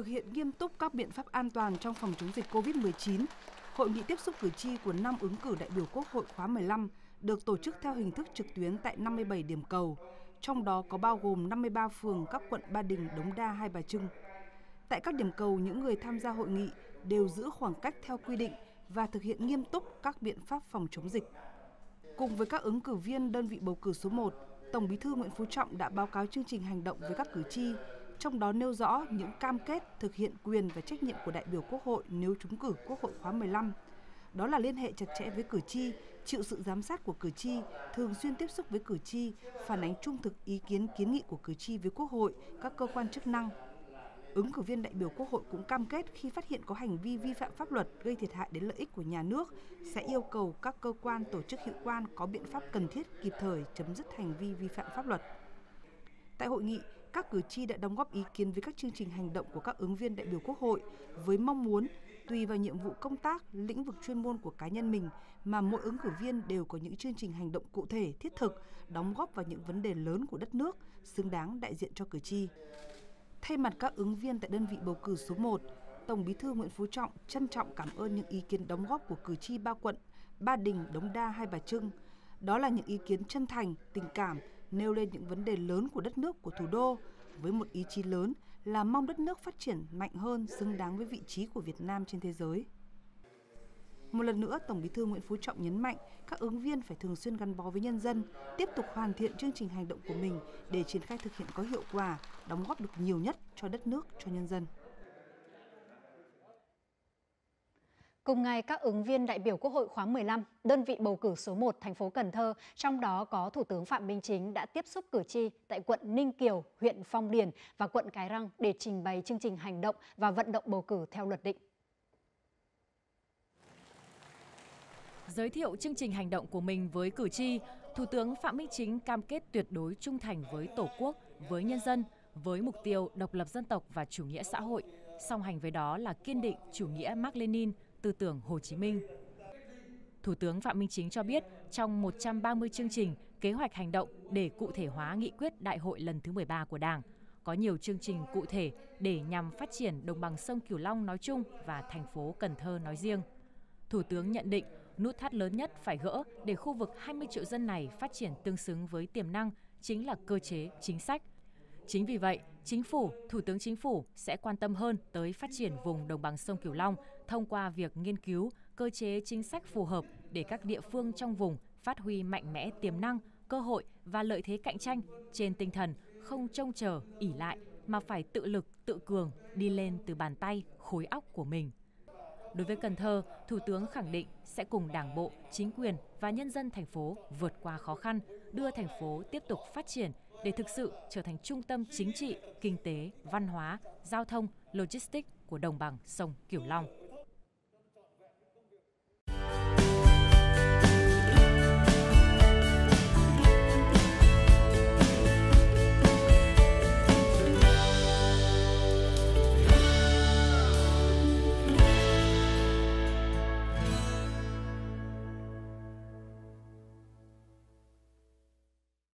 Thực hiện nghiêm túc các biện pháp an toàn trong phòng chống dịch COVID-19, Hội nghị tiếp xúc cử tri của 5 ứng cử đại biểu Quốc hội khóa 15 được tổ chức theo hình thức trực tuyến tại 57 điểm cầu, trong đó có bao gồm 53 phường các quận Ba Đình, Đống Đa, Hai Bà Trưng. Tại các điểm cầu, những người tham gia hội nghị đều giữ khoảng cách theo quy định và thực hiện nghiêm túc các biện pháp phòng chống dịch. Cùng với các ứng cử viên đơn vị bầu cử số 1, Tổng Bí thư Nguyễn Phú Trọng đã báo cáo chương trình hành động với các cử tri, trong đó nêu rõ những cam kết thực hiện quyền và trách nhiệm của đại biểu Quốc hội nếu trúng cử Quốc hội khóa 15. Đó là liên hệ chặt chẽ với cử tri, chịu sự giám sát của cử tri, thường xuyên tiếp xúc với cử tri, phản ánh trung thực ý kiến kiến nghị của cử tri với Quốc hội, các cơ quan chức năng. Ứng cử viên đại biểu Quốc hội cũng cam kết khi phát hiện có hành vi vi phạm pháp luật gây thiệt hại đến lợi ích của nhà nước sẽ yêu cầu các cơ quan tổ chức hữu quan có biện pháp cần thiết kịp thời chấm dứt hành vi vi phạm pháp luật. Tại hội nghị, các cử tri đã đóng góp ý kiến với các chương trình hành động của các ứng viên đại biểu Quốc hội với mong muốn tùy vào nhiệm vụ công tác, lĩnh vực chuyên môn của cá nhân mình mà mỗi ứng cử viên đều có những chương trình hành động cụ thể, thiết thực, đóng góp vào những vấn đề lớn của đất nước, xứng đáng đại diện cho cử tri. Thay mặt các ứng viên tại đơn vị bầu cử số 1, Tổng Bí thư Nguyễn Phú Trọng trân trọng cảm ơn những ý kiến đóng góp của cử tri ba quận Ba Đình, Đống Đa, Hai Bà Trưng. Đó là những ý kiến chân thành, tình cảm, nêu lên những vấn đề lớn của đất nước, của thủ đô, với một ý chí lớn là mong đất nước phát triển mạnh hơn, xứng đáng với vị trí của Việt Nam trên thế giới. Một lần nữa, Tổng Bí thư Nguyễn Phú Trọng nhấn mạnh các ứng viên phải thường xuyên gắn bó với nhân dân, tiếp tục hoàn thiện chương trình hành động của mình để triển khai thực hiện có hiệu quả, đóng góp được nhiều nhất cho đất nước, cho nhân dân. Cùng ngày, các ứng viên đại biểu Quốc hội khóa 15, đơn vị bầu cử số 1 thành phố Cần Thơ, trong đó có Thủ tướng Phạm Minh Chính đã tiếp xúc cử tri tại quận Ninh Kiều, huyện Phong Điền và quận Cái Răng để trình bày chương trình hành động và vận động bầu cử theo luật định. Giới thiệu chương trình hành động của mình với cử tri, Thủ tướng Phạm Minh Chính cam kết tuyệt đối trung thành với Tổ quốc, với nhân dân, với mục tiêu độc lập dân tộc và chủ nghĩa xã hội, song hành với đó là kiên định chủ nghĩa Mác Lênin, tư tưởng Hồ Chí Minh. Thủ tướng Phạm Minh Chính cho biết trong 130 chương trình, kế hoạch hành động để cụ thể hóa nghị quyết Đại hội lần thứ 13 của Đảng, có nhiều chương trình cụ thể để nhằm phát triển đồng bằng sông Cửu Long nói chung và thành phố Cần Thơ nói riêng. Thủ tướng nhận định nút thắt lớn nhất phải gỡ để khu vực 20 triệu dân này phát triển tương xứng với tiềm năng chính là cơ chế, chính sách. Chính vì vậy, Chính phủ, Thủ tướng Chính phủ sẽ quan tâm hơn tới phát triển vùng đồng bằng sông Cửu Long thông qua việc nghiên cứu cơ chế chính sách phù hợp để các địa phương trong vùng phát huy mạnh mẽ tiềm năng, cơ hội và lợi thế cạnh tranh trên tinh thần không trông chờ, ỷ lại mà phải tự lực, tự cường đi lên từ bàn tay, khối óc của mình. Đối với Cần Thơ, Thủ tướng khẳng định sẽ cùng Đảng bộ, chính quyền và nhân dân thành phố vượt qua khó khăn, đưa thành phố tiếp tục phát triển để thực sự trở thành trung tâm chính trị, kinh tế, văn hóa, giao thông, logistics của đồng bằng sông Cửu Long.